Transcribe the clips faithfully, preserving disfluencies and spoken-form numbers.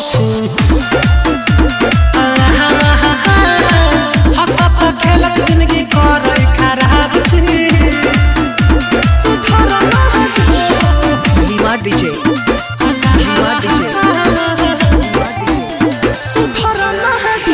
छी हंसत खेलत जिंदगी कर खराब छी सुधर ना Hima D J Hima D J सुधर ना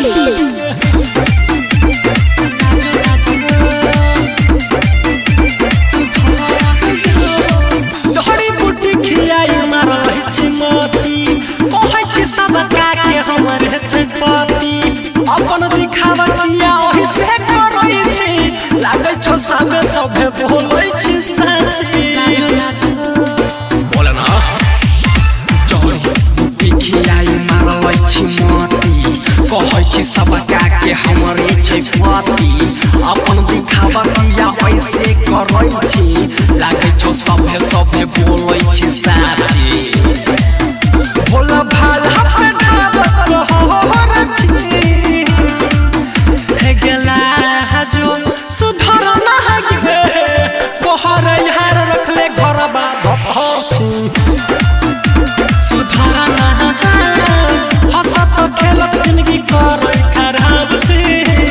जड़ी बूटी खियाई मारल छी मोती कहै छी सब काके हमर छपती अपन दिखावतिया ओहि से करई छी लागै छौ सामने सभे बोलै छी सच्ची बोले ना जड़ी बूटी खियाई मारल छी मोती कहै छी सब काके हमर छपती अपन दिखावतिया ओहि से करई छी लागै छौ सभे सभे बोलै छी साची भोला भाला पे ढाबत रहर छी हे गेला जो सुधर ना गे बहर यार रखले घरबा भर छी सुधर ना हंसत खेलत जिंदगी कर खराब छी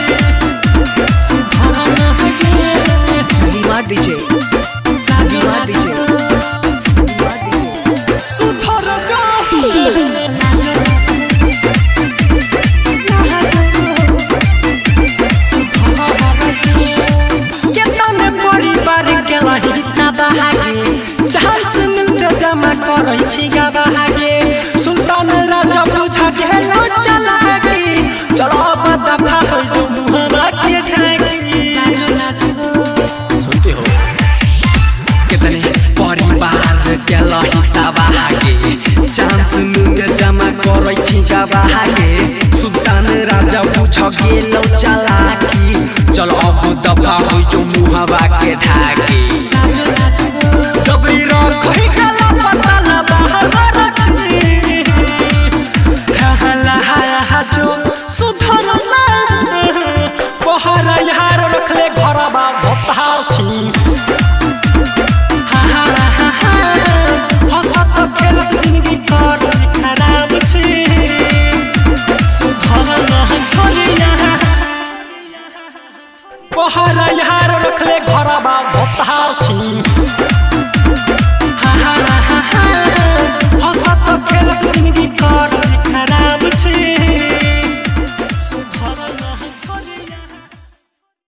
सुधर ना गे Hima D J Hima D J सुधर जा केतने परिवार गेला हिता बहागे चांस मिलते जमा करै छी गवागे सुल्तान राजा बुझ गेलो चलागी चलो दफा हो जो मुहरा के ढाकी सुनते हो कितने परिवार गेला हिता बहागे चांस मिलते जमा करै छी गवागे सुल्तान राजा बुझ गेलो चलागी चलो अब दफा हो जो मुहरा के ढाकी